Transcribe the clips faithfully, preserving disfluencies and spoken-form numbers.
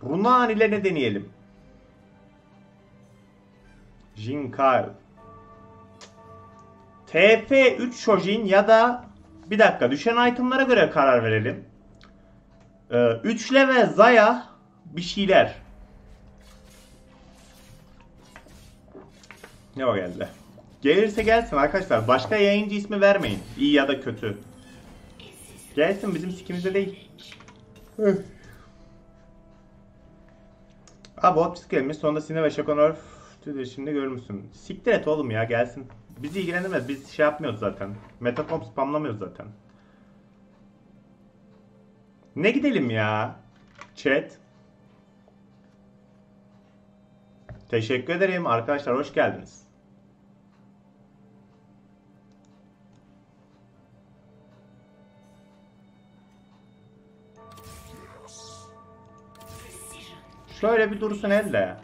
Runan ile ne deneyelim? Jinkar. T F üç Shojin ya da bir dakika düşen itemlara göre karar verelim. Ee, üçle ve Zaya bir şeyler. Ne o geldi? Gelirse gelsin arkadaşlar. Başka yayıncı ismi vermeyin. İyi ya da kötü. Gelsin, bizim sikimizde değil. Abi Optis gelmiş. Sonunda Sine ve Shakonor şimdi görmüşsün. Siktir et oğlum ya, gelsin. Bizi ilgilendirmez. Biz şey yapmıyoruz zaten. Metacom spamlamıyoruz zaten. Ne gidelim ya? Chat. Teşekkür ederim arkadaşlar, hoş geldiniz. Şöyle bir dursun elde.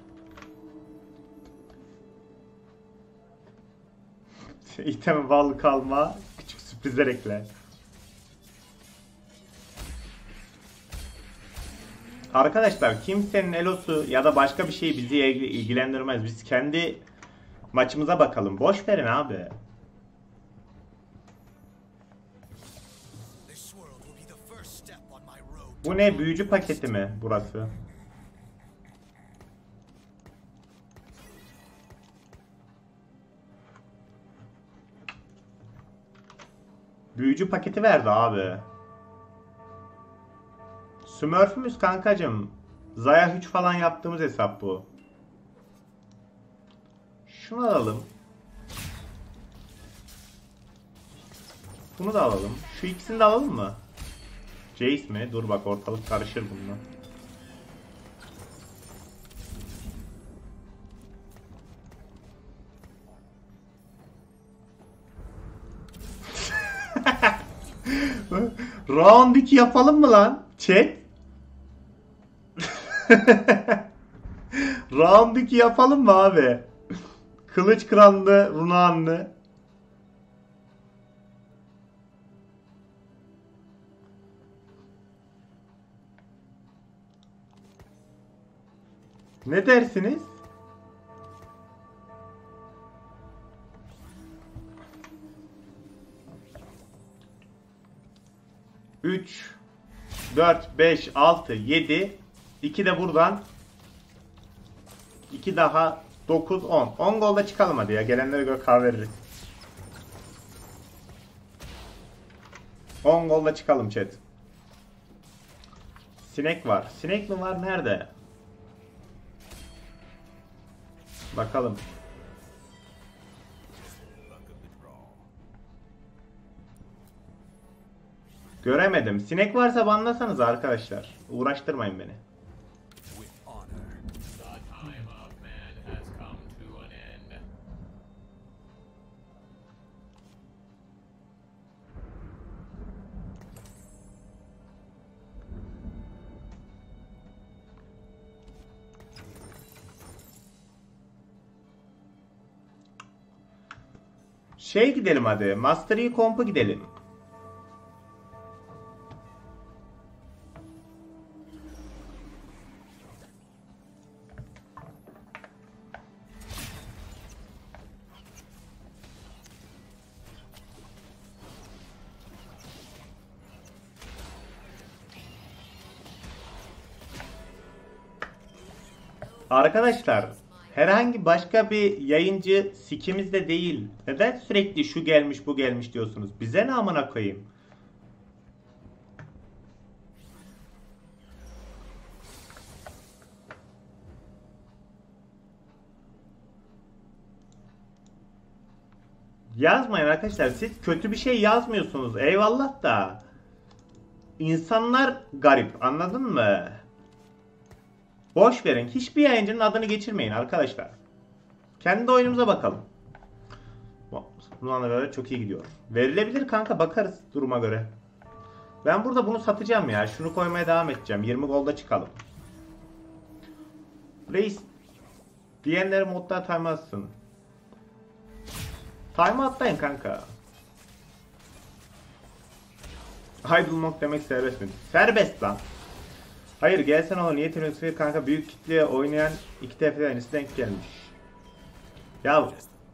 İteme bağlı kalma. Küçük sürprizler ekle. Arkadaşlar kimsenin elosu ya da başka bir şey bizi ilgilendirmez. Biz kendi maçımıza bakalım. Boş verin abi. Bu ne? Büyücü paketi mi burası? Büyücü paketi verdi abi. Smurf'ümüz kankacım. Zaya üç falan yaptığımız hesap bu. Şunu alalım. Bunu da alalım. Şu ikisini de alalım mı? Jace mi? Dur bak, ortalık karışır bununla. Round iki yapalım mı lan? Chat. Round iki yapalım mı abi? Kılıç Kranlı, Runanlı. Ne dersiniz? üç, dört, beş, altı, yedi. iki de buradan. iki daha dokuz, on. on golda çıkalım hadi ya. Gelenlere göre karar veririz. on golda çıkalım chat. Sinek var. Sinek mi var? Nerede? Bakalım. Göremedim. Sinek varsa banlasanız arkadaşlar. Uğraştırmayın beni. Şey gidelim hadi. Master Yi Comp'a gidelim. Arkadaşlar, herhangi başka bir yayıncı sikimizde değil. Neden sürekli şu gelmiş bu gelmiş diyorsunuz? Bize ne amına koyayım? Yazmayın arkadaşlar. Siz kötü bir şey yazmıyorsunuz. Eyvallah da. İnsanlar garip. Anladın mı? Boş verin. Hiçbir yayıncının adını geçirmeyin arkadaşlar. Kendi oyunumuza bakalım. Bununla göre çok iyi gidiyor. Verilebilir kanka, bakarız duruma göre. Ben burada bunu satacağım ya. Şunu koymaya devam edeceğim. yirmi golda çıkalım. Reis. Diyenleri modda taymazsın. Time atlayın kanka. Idle mod demek serbest mi? Serbest lan. Hayır gelsen olur niye Trinity kanka büyük kitleye oynayan iki T F N'si denk gelmiş. Ya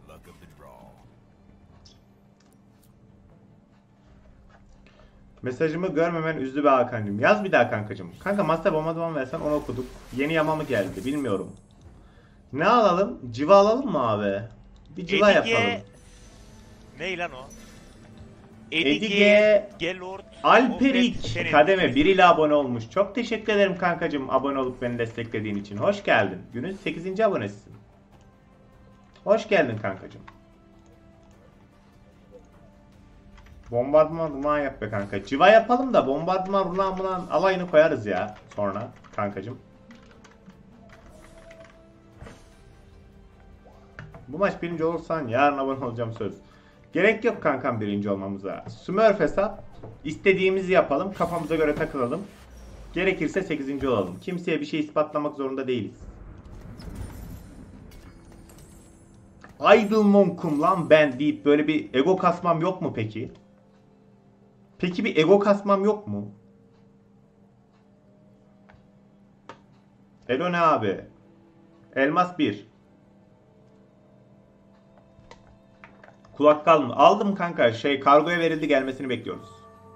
mesajımı görmemen üzdü be Hakan'cım. Yaz bir daha kankacım. Kanka master bomba duman versen onu okuduk. Yeni yama mı geldi bilmiyorum. Ne alalım? Civa alalım mı abi? Bir civa Edige... yapalım. Ne lan o? Edige Gelord Alperik kademe bir ile abone olmuş. Çok teşekkür ederim kankacım abone olup beni desteklediğin için. Hoş geldin. Günün sekizinci abonesisin. Hoş geldin kankacım. Bombardıman rulan yap be kanka. Civa yapalım da bombardıman rulan bulan alayını koyarız ya sonra kankacım. Bu maç birinci olursan yarın abone olacağım söz. Gerek yok kankam birinci olmamıza. Smurf hesap. İstediğimizi yapalım. Kafamıza göre takılalım. Gerekirse sekizinci olalım. Kimseye bir şey ispatlamak zorunda değiliz. Idle monkum lan ben deyip böyle bir ego kasmam yok mu peki? Peki bir ego kasmam yok mu? Elo ne abi? Elmas bir. Kulak kalın. Aldım kanka. Şey kargoya verildi gelmesini bekliyoruz.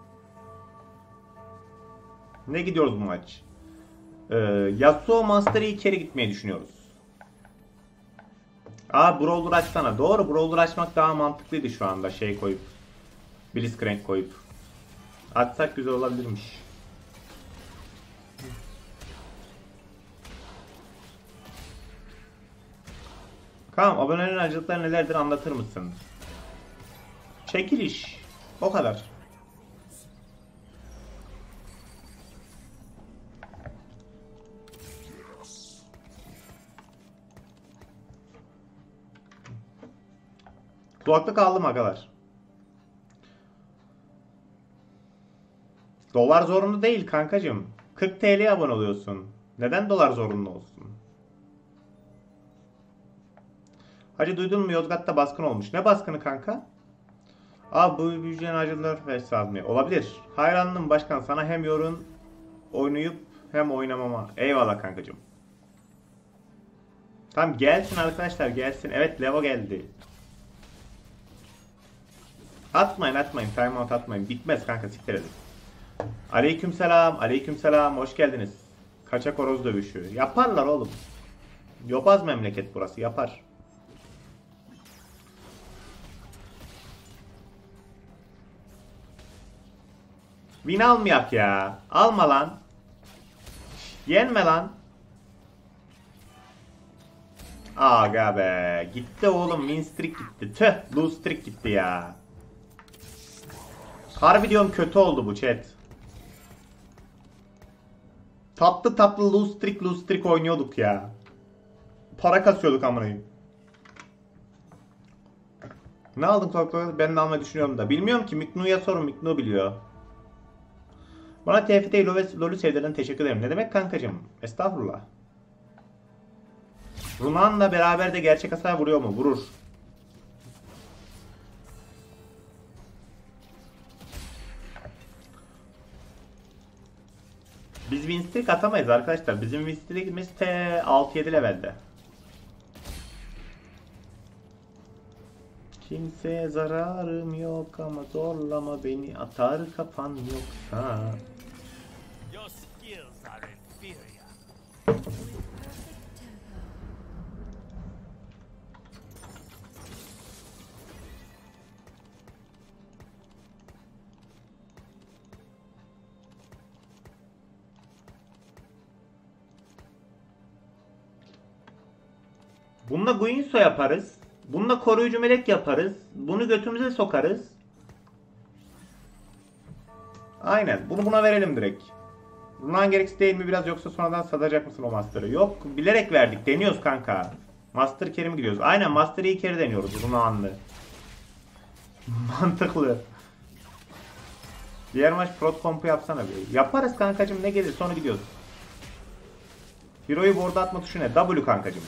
Ne gidiyoruz bu maç? Ee, Yasuo Master Yi kere gitmeyi düşünüyoruz. Aa Brawler açsana. Doğru Brawler açmak daha mantıklıydı şu anda şey koyup. Blitzcrank koyup. Atsak güzel olabilirmiş. Tamam abonelerin acılıkları nelerdir anlatır mısın? Çekiliş. O kadar. Kulaklık aldım agalar. Dolar zorunlu değil kankacığım. kırk T L'ye abone oluyorsun. Neden dolar zorunlu olsun? Hacı duydun mu Yozgat'ta baskın olmuş. Ne baskını kanka? Abi bu büyücülerin acılar hesabı olabilir. Hayranlığım başkan sana hem yorun oynayıp hem oynamama. Eyvallah kankacığım. Tamam gelsin arkadaşlar gelsin. Evet Levo geldi. Atmayın atmayın. Timeout atmayın. Bitmez kanka siktir edin. Aleykümselam. Aleykümselam. Hoş geldiniz. Kaçak horoz dövüşü. Yaparlar oğlum. Yobaz memleket burası. Yapar. Win almayak ya. Alma lan. Yenme lan. Aga be. Gitti oğlum. Win streak gitti. Tüh. Lose streak gitti ya. Harbi diyorum kötü oldu bu chat. Tatlı tatlı lose streak lose streak oynuyorduk ya. Para kasıyorduk amınayım. Ne aldın kulaklığı? Ben de almayı düşünüyorum da. Bilmiyorum ki Miknu'ya sorun. Miknu biliyor. Bana T F T LoL'ü sevdiren teşekkür ederim. Ne demek kankacığım? Estağfurullah. Runan'la beraber de gerçek hasar vuruyor mu? Vurur. Biz win streak atamayız arkadaşlar. Bizim win streak'imiz T altı yedi levelde. Kimseye zararım yok ama zorlama beni atar kafan yoksa. Bununla Guinsoo yaparız. Bununla koruyucu melek yaparız. Bunu götümüze sokarız. Aynen. Bunu buna verelim direkt. Runan gereksiz değil mi biraz yoksa sonradan satacak mısın o Master'ı? Yok. Bilerek verdik. Deniyoruz kanka. Master carry mi gidiyoruz? Aynen Master iyi carry deniyoruz. Runan'lı. Mantıklı. Diğer maç prot kompu yapsana bir. Yaparız kankacım ne gelir sonra gidiyoruz. Hero'yu board'a atma tuşu ne? W kankacım.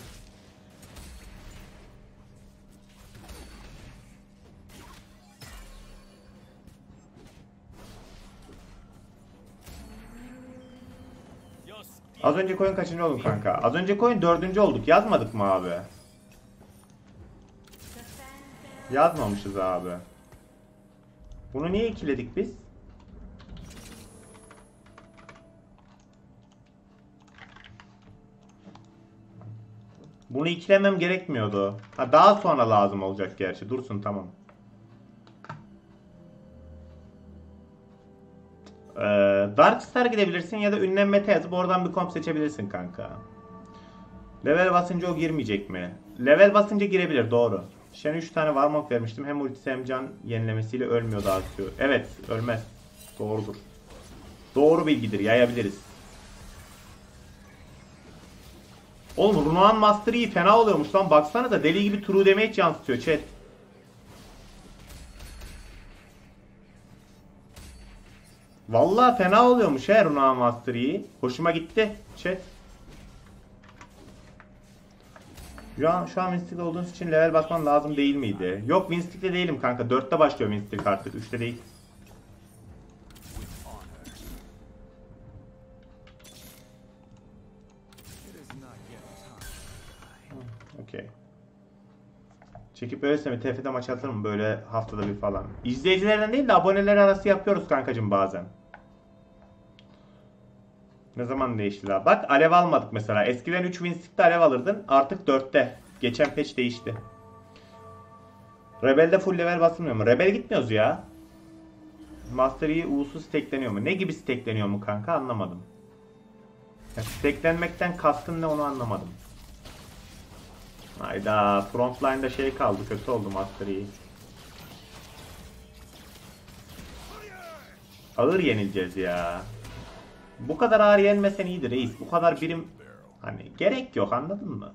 Az önce oyun kaçıncı olduk kanka? Az önce oyun dördüncü olduk. Yazmadık mı abi? Yazmamışız abi. Bunu niye ikiledik biz? Bunu ikilemem gerekmiyordu. Ha, daha sonra lazım olacak gerçi. Dursun, tamam. Ee, Darkstar gidebilirsin ya da ünlem meta yazıp oradan bir komp seçebilirsin kanka. Level basınca o girmeyecek mi? Level basınca girebilir, doğru. Shen üç tane Warmog vermiştim. Hem ultisi hem can yenilemesiyle ölmüyor, daha artıyor. Evet, ölmez. Doğrudur. Doğru bilgidir, yayabiliriz. Oğlum Runaan Master iyi, fena oluyormuş lan. Baksana da deli gibi true damage yansıtıyor chat. Vallahi fena oluyormuş he Runaan Master iyi. Hoşuma gitti chat. Şu an, şu an Winstick'te olduğunuz için level basman lazım değil miydi? Yok, Winstick'te değilim kanka. dörtte başlıyor Winstick artık. üçte değil. Okey. Çekip öyleyse mi T F'de maç atılır mı böyle haftada bir falan? İzleyicilerden değil de aboneler arası yapıyoruz kankacım bazen. Ne zaman değişti daha? Bak, alev almadık mesela. Eskiden üç Winstick'te alev alırdın. Artık dörtte. Geçen patch değişti. Rebel'de full level basılmıyor mu? Rebel gitmiyoruz ya. Master Yi U'su stackleniyor mu? Ne gibi stackleniyor mu kanka? Anlamadım. Ya stacklenmekten kastın ne, onu anlamadım. Hayda, frontline'da şey kaldı, kötü oldu Master Yi. Ağır yenileceğiz ya. Bu kadar ağır yenmesen iyidir reis. Bu kadar birim hani gerek yok, anladın mı?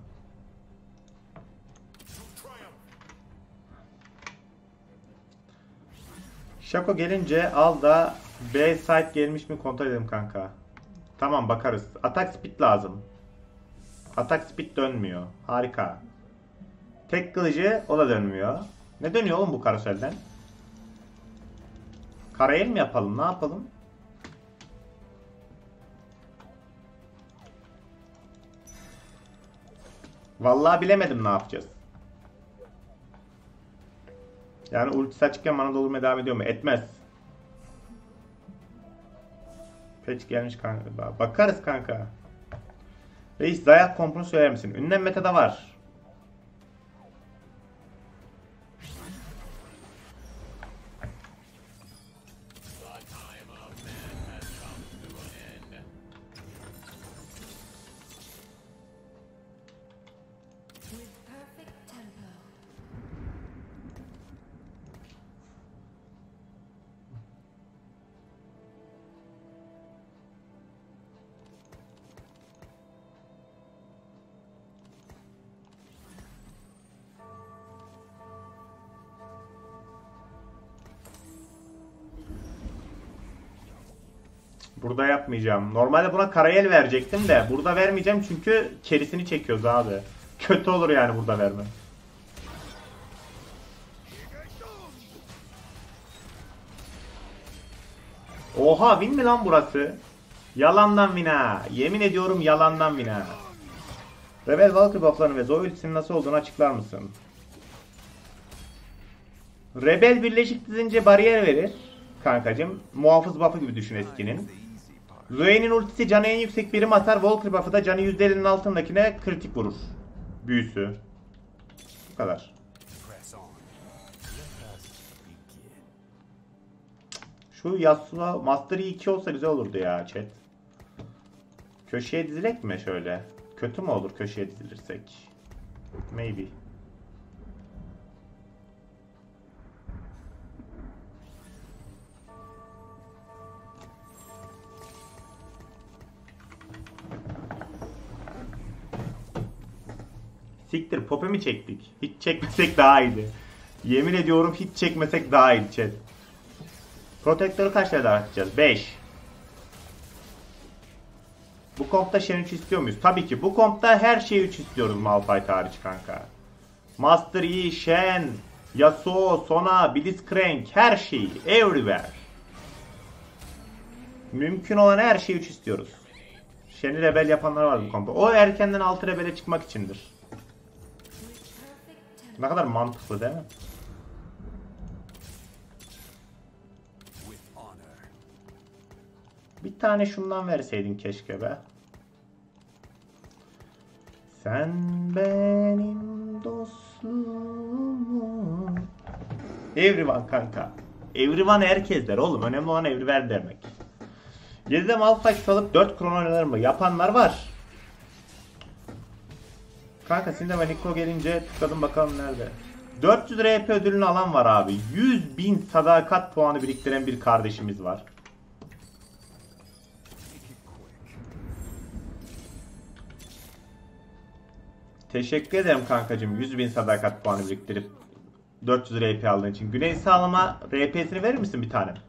Shaco gelince al da B site gelmiş mi kontrol edelim kanka. Tamam, bakarız. Atak speed lazım. Atak speed dönmüyor. Harika. Tek kılıcı, o da dönmüyor. Ne dönüyor oğlum bu karoselden? Karayel mi yapalım? Ne yapalım? Vallahi bilemedim ne yapacağız. Yani ultisi açıkken mana doldurmaya devam ediyor mu? Etmez. Patch gelmiş kanka. Bakarız kanka. Reis, Zayak kompunu söyler misin? Ünlem metada var. Burada yapmayacağım. Normalde buna Karayel verecektim de burada vermeyeceğim çünkü kerisini çekiyoruz abi. Kötü olur yani burada vermem. Oha, win mi lan burası? Yalandan win ha. Yemin ediyorum yalandan win ha. Rebel Valkyrie bufflarını ve Zoe ultisinin nasıl olduğunu açıklar mısın? Rebel birleşik dizince bariyer verir kankacım. Muhafız buff'ı gibi düşün eskinin. Zoe'nin ultisi canı en yüksek birim atar. Valkyrie buff'ı da canı yüzde ellinin altındakine kritik vurur. Büyüsü. Bu kadar. Şu Yasuo Master Yi iki olsa güzel olurdu ya chat. Köşeye dizilek mi şöyle? Kötü mü olur köşeye dizilirsek? Maybe. Siktir, Pop'e mi çektik? Hiç çekmesek daha iyiydi. Yemin ediyorum hiç çekmesek daha iyiydi chat. Protektörü kaç lirada atacağız? beş. Bu kompta Shen üç istiyor muyuz? Tabii ki. Bu kompta her şeyi üç istiyoruz Malphite hariç kanka. Master Yi, Shen, Yasuo, Sona, Blitzcrank, her şeyi. Everywhere. Mümkün olan her şeyi üç istiyoruz. Shen'i rebel yapanlar var bu kompa. O erkenden altı rebele çıkmak içindir. Ne kadar mantıklı değil mi? Bir tane şundan verseydin keşke be. Sen benim dostluğum. Everyone kanka. Everyone herkes der oğlum. Önemli olan everywhere demek. yedide Malphite alıp dört kron oynanır yapanlar var. Kanka Syndra ve Niko gelince tıkladım bakalım nerede. dört yüz R P ödülünü alan var abi. yüz bin sadakat puanı biriktiren bir kardeşimiz var. Teşekkür ederim kankacığım. yüz bin sadakat puanı biriktirip dört yüz R P aldığın için. Güney sağlama R P'sini verir misin bir tane?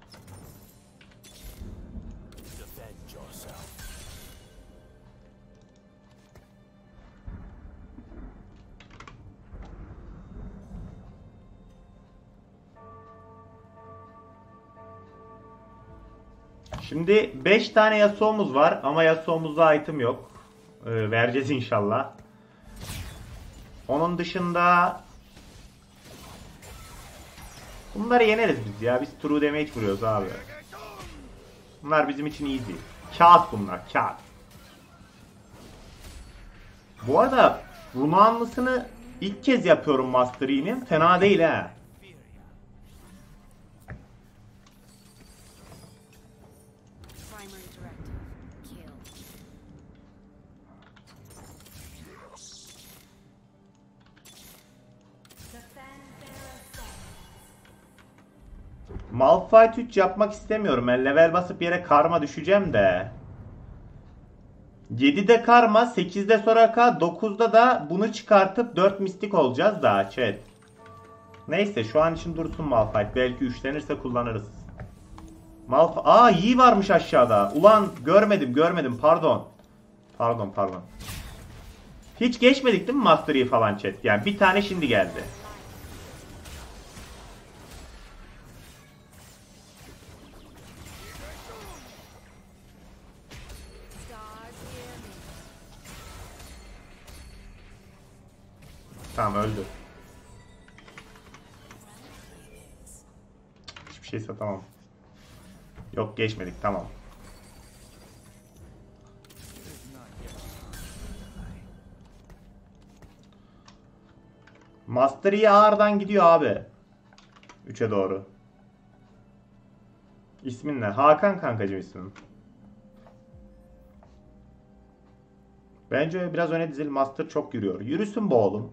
Şimdi beş tane Yasuo'muz var ama Yasuo'muzda item yok. Ee, vereceğiz inşallah. Onun dışında bunları yeneriz biz ya. Biz true damage vuruyoruz abi. Bunlar bizim için easy. Kağıt bunlar, kağıt. Bu arada Runanlısını ilk kez yapıyorum Master Yi'nin. Fena değil ha. Malphite üç yapmak istemiyorum. Ben level basıp yere karma düşeceğim de. yedide karma, sekizde Soraka, dokuzda da bunu çıkartıp dört mistik olacağız da chat. Neyse şu an için dursun Malphite. Belki üçlenirse kullanırız. Malphite. Aa iyi varmış aşağıda. Ulan görmedim görmedim pardon. Pardon pardon. Hiç geçmedik değil mi Master Yi falan chat? Yani bir tane şimdi geldi. Tamam öldü. Hiçbir şey satamam. Yok geçmedik tamam. Master Yi ağırdan gidiyor abi. üçe doğru. İsmin ne? Hakan kankacım ismim. Bence biraz öne dizil. Master çok yürüyor. Yürüsün bu oğlum.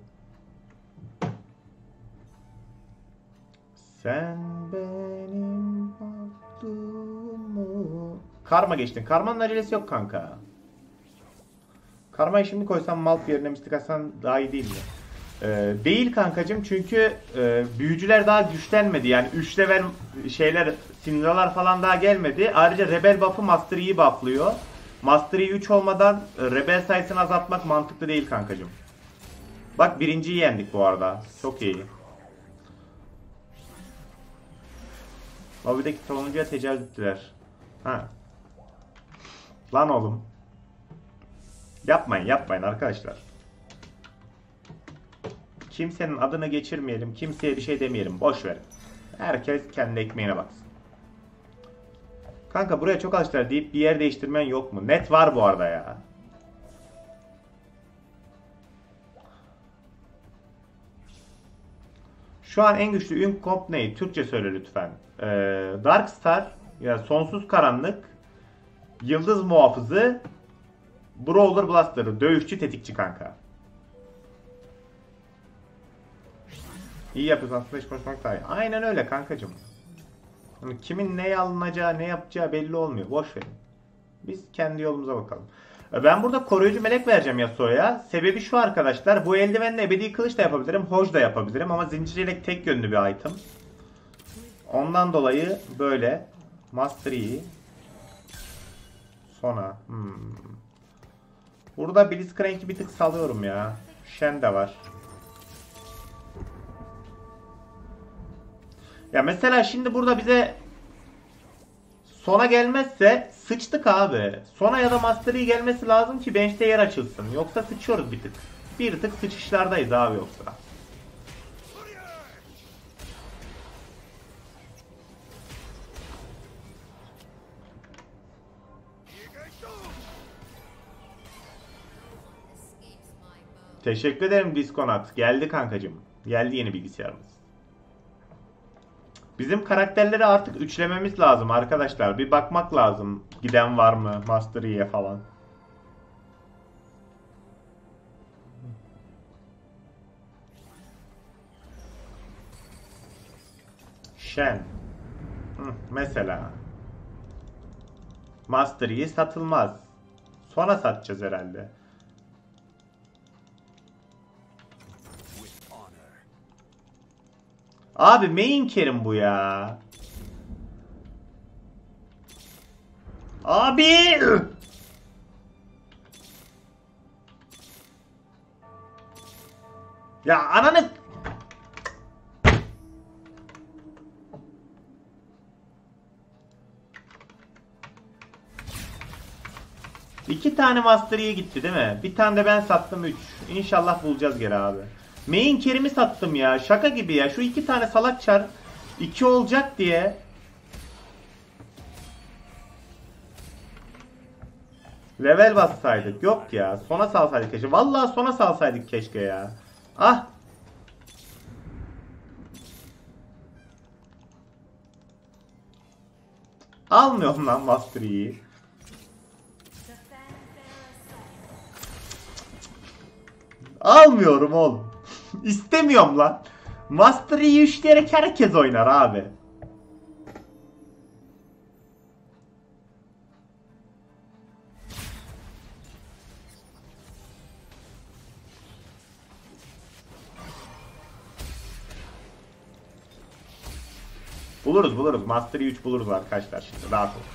Sen benim aklımı... Karma geçtin. Karmanın acelesi yok kanka. Karmayı şimdi koysam Malp yerine mistik atsan daha iyi değil mi? Ee, değil kankacım çünkü e, büyücüler daha güçlenmedi. Yani üç level şeyler, Syndra'lar falan daha gelmedi. Ayrıca Rebel buff'ı Master Yi'yi buff'lıyor. Master Yi üç olmadan e, Rebel sayısını azaltmak mantıklı değil kankacım. Bak birinciyi yendik bu arada. Çok iyi. Lobby'deki savunucuya tecavüz ettiler. Ha. Lan oğlum. Yapmayın yapmayın arkadaşlar. Kimsenin adını geçirmeyelim. Kimseye bir şey demeyelim. Boş verin. Herkes kendi ekmeğine baksın. Kanka buraya çok alıştılar deyip bir yer değiştirmen yok mu? Net var bu arada ya. Şu an en güçlü ün komp ne? Türkçe söyle lütfen. Ee, Dark Star, yani sonsuz karanlık, yıldız muhafızı, Brawler Blaster'ı, dövüşçü tetikçi kanka. İyi yapıyorsun aslında, hiç konuşmak daha iyi. Aynen öyle kankacım. Yani kimin neye alınacağı, ne yapacağı belli olmuyor. Boş verin. Biz kendi yolumuza bakalım. Ben burada koruyucu melek vereceğim Yasuo'ya. Sebebi şu arkadaşlar. Bu eldivenle ebedi kılıç da yapabilirim. Hoj da yapabilirim. Ama zincir yelek tek yönlü bir item. Ondan dolayı böyle. Master Yi. Sona. Hmm. Burada Blitzcrank'i bir tık salıyorum ya. Shen de var. Ya mesela şimdi burada bize Sona gelmezse sıçtık abi. Sona ya da Master Yi gelmesi lazım ki bench'te yer açılsın. Yoksa sıçıyoruz bir tık. Bir tık sıçışlardayız abi yoksa. Teşekkür ederim Diskonat. Geldi kankacım. Geldi yeni bilgisayarımız. Bizim karakterleri artık üçlememiz lazım arkadaşlar. Bir bakmak lazım. Giden var mı Master Yi'ye falan. Shen. Hı, mesela. Master Yi satılmaz. Sonra satacağız herhalde. Abi main carry'm bu ya. Abi! Ya ananı... İki tane Master Yi gitti değil mi? Bir tane de ben sattım üç. İnşallah bulacağız geri abi. Main carry'mi sattım ya. Şaka gibi ya. Şu iki tane salak çar iki olacak diye. Level bassaydık. Yok ya. Sona salsaydık keşke. Vallahi sona salsaydık keşke ya. Ah. Almıyorum lan Master Yi'yi. Almıyorum oğlum. İstemiyorum lan. Master Yi'yi üçleyerek herkes oynar abi. Buluruz buluruz. Master Yi üç buluruz arkadaşlar şimdi. Rahat olun.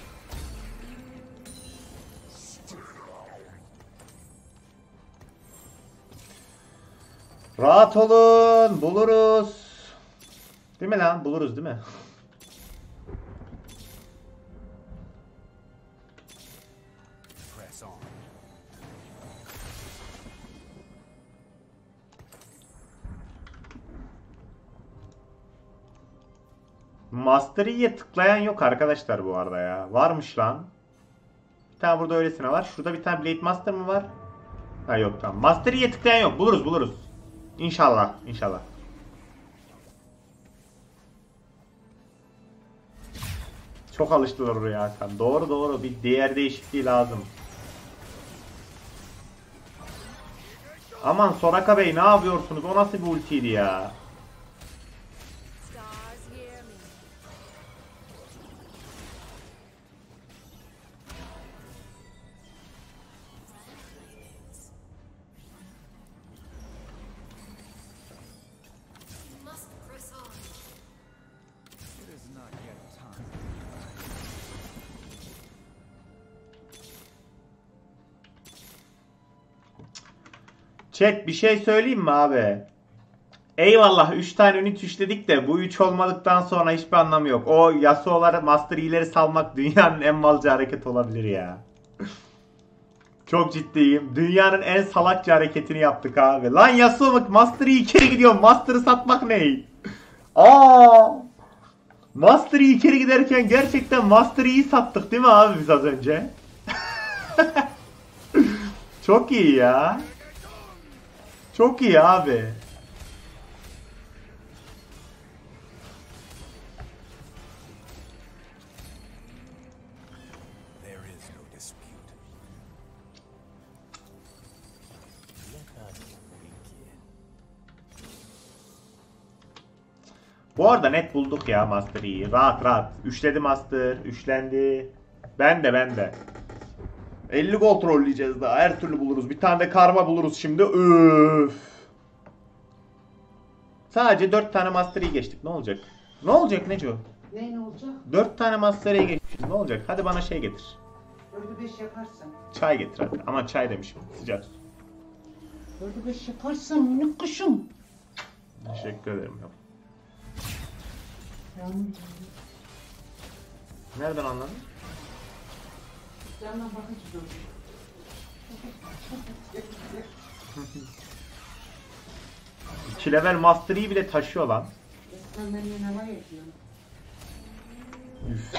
Rahat olun. Buluruz. Değil mi lan? Buluruz değil mi? Master Yi'ye tıklayan yok arkadaşlar bu arada ya. Varmış lan. Bir tane burada öylesine var. Şurada bir tane Blade Master mı var? Ha yok tamam. Master Yi'ye tıklayan yok. Buluruz buluruz. İnşallah. İnşallah. Çok alıştılar oraya Hakan. Doğru doğru. Bir değer değişikliği lazım. Aman Soraka Bey ne yapıyorsunuz? O nasıl bir ultiydi ya? Chat bir şey söyleyeyim mi abi? Eyvallah üç tane ünit üçledik de bu üç olmadıktan sonra hiçbir anlamı yok. O Yasuo'ları Master Yi'leri salmak dünyanın en malca hareketi olabilir ya. Çok ciddiyim. Dünyanın en salakça hareketini yaptık abi. Lan Yasuo Master Yi kere gidiyor. Master'ı satmak ne? Aa! Master Yi kere giderken gerçekten Master Yi'yi sattık değil mi abi biz az önce? Çok iyi ya. Çok iyi abi. Bu arada net bulduk ya Master Yi'yi. Rahat rahat. Üçledi Master. Üçlendi. Ben de ben de. elli gol trolleyeceğiz daha. Her türlü buluruz. Bir tane de karma buluruz şimdi. Öf. Sadece dört tane Master Yi geçtik. Ne olacak? Ne olacak Neco? Ne ne olacak? dört tane Master Yi geçtik. Ne olacak? Hadi bana şey getir. Dördü beş yaparsın. Çay getir hadi. Ama çay demişim. Sıcak. Dördü beş yaparsın minik kuşum. Teşekkür ederim. Yani Nereden anladın? Yandan bakınca gördüm. iki level Master Yi bile taşıyor lan. Resmen benimle ne var yapıyorum. Üf.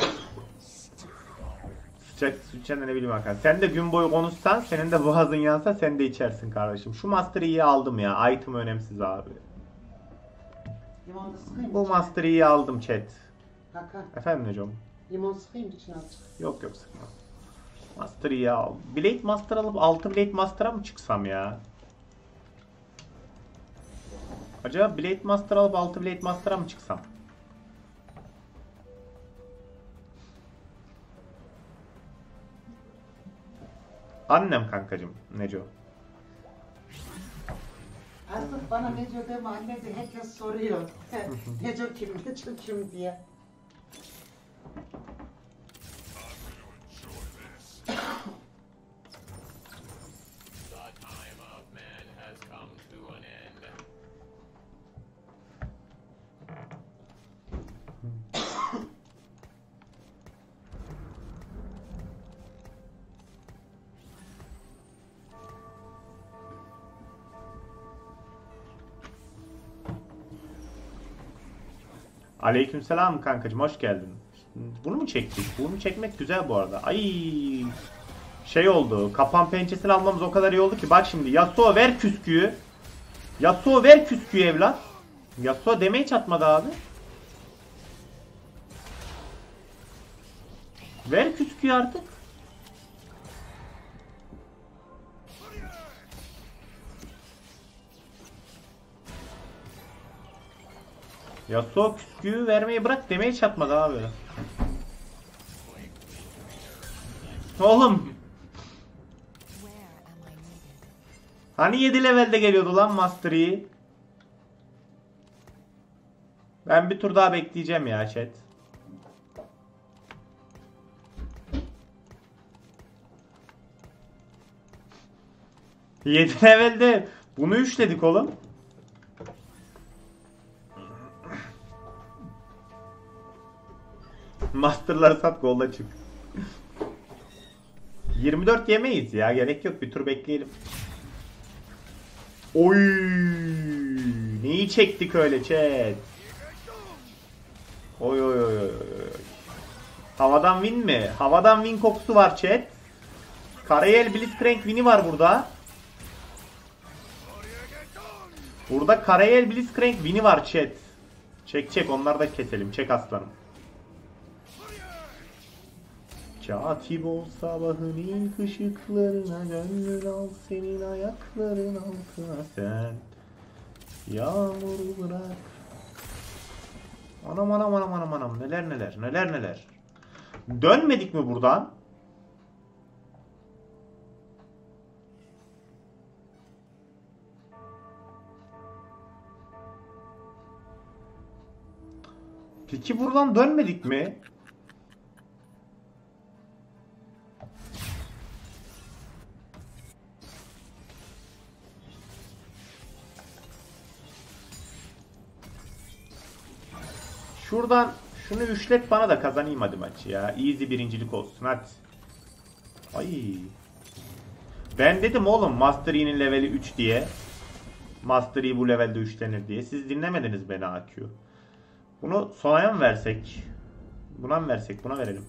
Sıcak su içen de ne bileyim Hakan. Sen de gün boyu konuşsan, senin de boğazın yansa sen de içersin kardeşim. Şu Master Yi'yi aldım ya. Item önemsiz abi. Limon da sıkayım. Bu Master Yi'yi aldım chat. Hakan. Efendim hocam? Limon sıkayım içine azıcık. Yok yok sıkma. Master Yi'yi al. Blade Master alıp altı Blade Master'a mı çıksam ya? Acaba Blade Master alıp altı Blade Master'a mı çıksam? Annem kankacım Neco. Artık bana Neco deme anne de herkes soruyor. Neco kim, Neco kim diye. Aleykümselam kankacım hoş geldin. Bunu mu çektik? Bunu çekmek güzel bu arada. Ay şey oldu. Kapan pençesini almamız o kadar iyi oldu ki. Bak şimdi Yasuo ver küsküyü. Yasuo ver küsküyü evlat. Yasuo damage atmadı abi. Ver küsküyü artık. Yasuo küsküyü vermeyi bırak, damage çatmadı abi. Oğlum. Hani yedi levelde geliyordu lan Master Yi? Ben bir tur daha bekleyeceğim ya chat. yedi levelde bunu üçledik oğlum. Master'ları sat, golda çık. yirmi dört yemeyiz ya, gerek yok, bir tur bekleyelim. Oy! Neyi çektik öyle chat? Oy oy oy oy oy. Havadan win mi? Havadan win kokusu var chat. Karayel Blitzcrank win'i var burada. Burada Karayel Blitzcrank win'i var chat. Çek çek, onları da keselim. Çek aslanım. Katip ol sabahın ilk ışıklarına, gönlün al senin ayakların altına sen. Yağmuru bırak. Anam anam anam anam anam, neler neler neler neler. Dönmedik mi buradan? Peki buradan dönmedik mi? Şuradan şunu üçlet bana da kazanayım hadi maçı ya. Easy birincilik olsun hadi. Ay. Ben dedim oğlum Master Yi'nin leveli üç diye. Master Yi bu levelde üçlenir diye. Siz dinlemediniz beni A Q. Bunu Sona'ya mı versek? Buna mı versek? Buna verelim.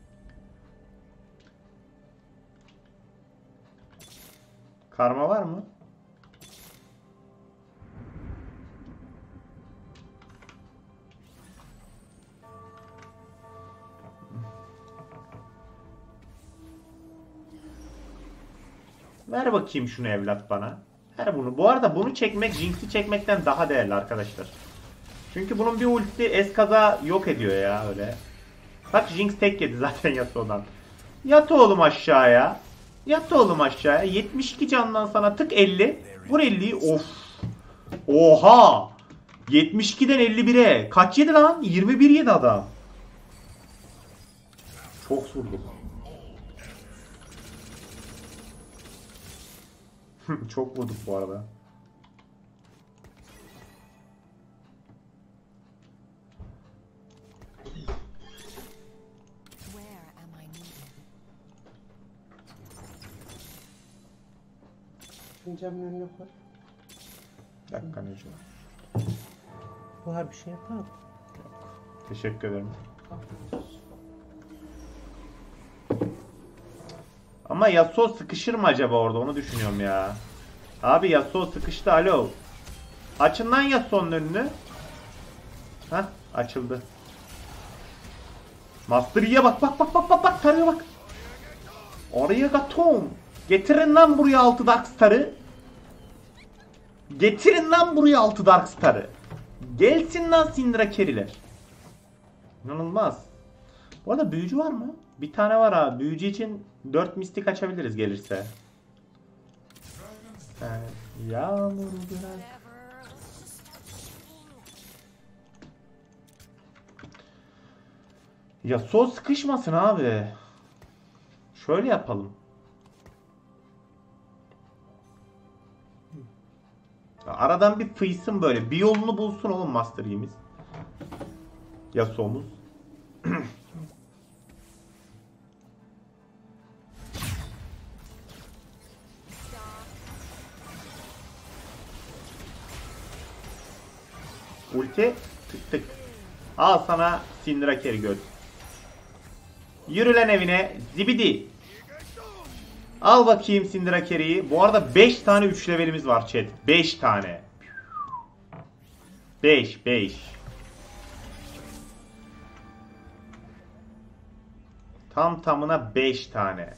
Karma var mı? Ver bakayım şunu evlat bana. Ver bunu. Bu arada bunu çekmek Jinx'i çekmekten daha değerli arkadaşlar. Çünkü bunun bir ultisi eskaza yok ediyor ya öyle. Bak Jinx tek yedi zaten Yasuo'dan. Yat oğlum aşağıya. Yat oğlum aşağıya. yetmiş iki candan sana tık elli. Vur elliyi. Of. Oha. yetmiş ikiden elli bire. Kaç yedi lan? yirmi bir yedi adam. Çok vurdum. Çok vurduk bu arada. Fincanın önüne koy. Bir dakika Neco. Buhar bir şey yapar mı? Teşekkür ederim. Ama Yasuo sıkışır mı acaba orada, onu düşünüyorum ya. Abi Yasuo sıkıştı, alo. Açın lan Yasuo'nun önünü. Hah, açıldı. Master Yi'ye bak bak bak bak bak bak, tarıyor bak. Oraya gatom. Getirin lan buraya altı Darkstar'ı. Getirin lan buraya altı Darkstar'ı. Gelsin lan Syndra carry'ler. İnanılmaz. Bu arada büyücü var mı? Bir tane var ha. Büyücü için dört mistik açabiliriz gelirse. Evet. Yağmur biraz. Ya sol sıkışmasın abi. Şöyle yapalım. Aradan bir fıysın böyle. Bir yolunu bulsun oğlum Master Yi'miz. Yasuo'muz. Ulti tık tık. Al sana Syndra carry göt. Yürü lan evine zibidi. Al bakayım Syndra carry'yi. Bu arada beş tane üç levelimiz var chat. beş tane. beş beş. Tam tamına beş tane.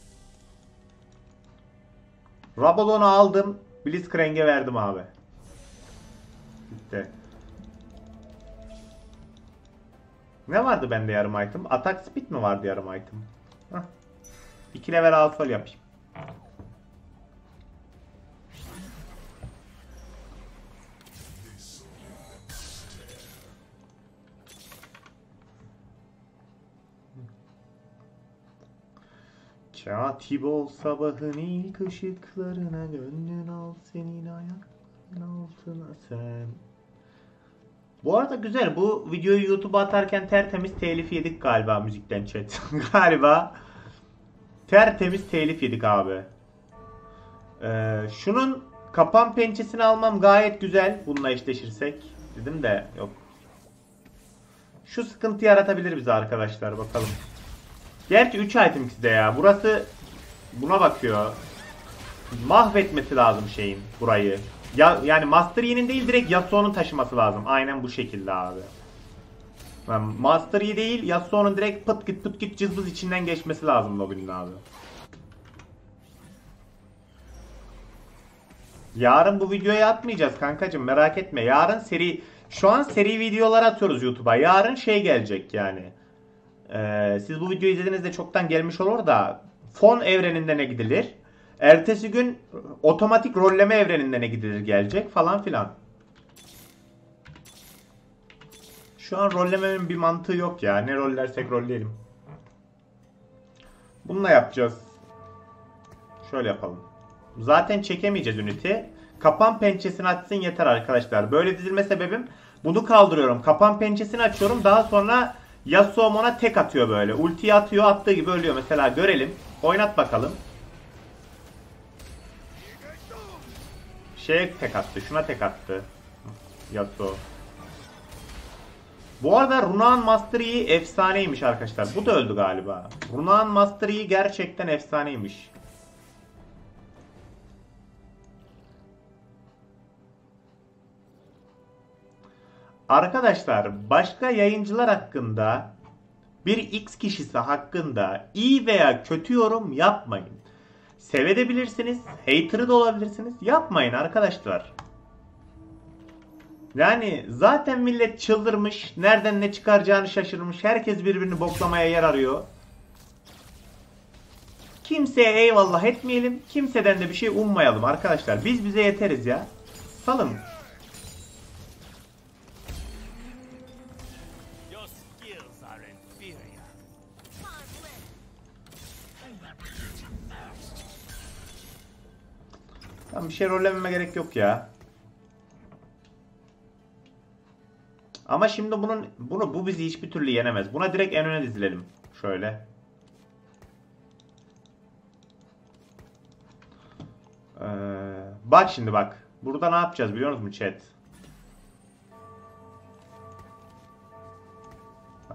Rabadon'u aldım. Blitzcrank'e verdim abi. Bitti. Ne vardı bende yarım item? Attack speed mi vardı yarım item? Hah. iki level al sol yapayım. Katip ol sabahın ilk ışıklarına, gönlün al senin ayakların altına sen. Bu arada güzel, bu videoyu YouTube'a atarken tertemiz telif yedik galiba müzikten chat. Galiba tertemiz telif yedik abi. Ee, şunun kapan pençesini almam gayet güzel bununla eşleşirsek. Dedim de yok. Şu sıkıntı yaratabilir bize arkadaşlar, bakalım. Gerçi üç item ikisi de ya. Burası buna bakıyor. Mahvetmesi lazım şeyin burayı. Ya, yani Master Yi'nin değil, direkt Yasuo'nun taşıması lazım. Aynen bu şekilde abi. Yani Master Yi değil, Yasuo'nun direkt pıt git pıt git cızbız içinden geçmesi lazım lobinin abi. Yarın bu videoyu atmayacağız kankacığım, merak etme. Yarın seri, şu an seri videolar atıyoruz YouTube'a. Yarın şey gelecek yani. Ee, siz bu videoyu izlediğinizde çoktan gelmiş olur da fon evreninde ne gidilir? Ertesi gün otomatik rolleme evreninde ne gidilir gelecek falan filan. Şu an rollememin bir mantığı yok ya. Ne rollersek rolleyelim. Bununla yapacağız. Şöyle yapalım. Zaten çekemeyeceğiz üniti. Kapan pençesini açsın yeter arkadaşlar. Böyle dizilme sebebim, bunu kaldırıyorum. Kapan pençesini açıyorum. Daha sonra Yasuo ona tek atıyor böyle. Ultiyi atıyor, attığı gibi ölüyor. Mesela görelim. Oynat bakalım. Şeye tek attı. Şuna tek attı. Yasuo. Bu arada Runaan Master Yi efsaneymiş arkadaşlar. Bu da öldü galiba. Runaan Master Yi gerçekten efsaneymiş. Arkadaşlar başka yayıncılar hakkında, bir X kişisi hakkında iyi veya kötü yorum yapmayın. Sevebilirsiniz, hater'ı da olabilirsiniz. Yapmayın arkadaşlar. Yani zaten millet çıldırmış, nereden ne çıkaracağını şaşırmış. Herkes birbirini boklamaya yer arıyor. Kimseye eyvallah etmeyelim, kimseden de bir şey ummayalım arkadaşlar. Biz bize yeteriz ya. Salın. Tamam, bir şey rollememe gerek yok ya. Ama şimdi bunun bunu bu bizi hiçbir türlü yenemez. Buna direkt en öne dizilelim. Şöyle. Ee, Bak şimdi bak. Burada ne yapacağız biliyor musunuz chat? Bak.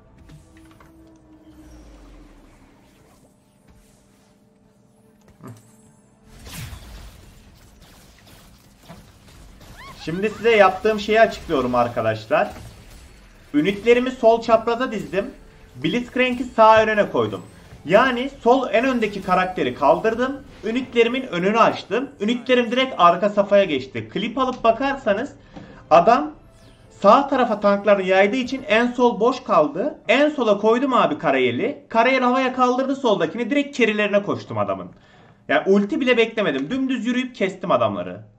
Şimdi size yaptığım şeyi açıklıyorum arkadaşlar. Ünitlerimi sol çapraza dizdim. Blitzcrank'i sağ önüne koydum. Yani sol en öndeki karakteri kaldırdım. Ünitlerimin önünü açtım. Ünitlerim direkt arka safhaya geçti. Klip alıp bakarsanız adam sağ tarafa tanklarını yaydığı için en sol boş kaldı. En sola koydum abi Karayel'i. Karayel havaya kaldırdı soldakini. Direkt kerilerine koştum adamın. Yani ulti bile beklemedim. Dümdüz yürüyüp kestim adamları.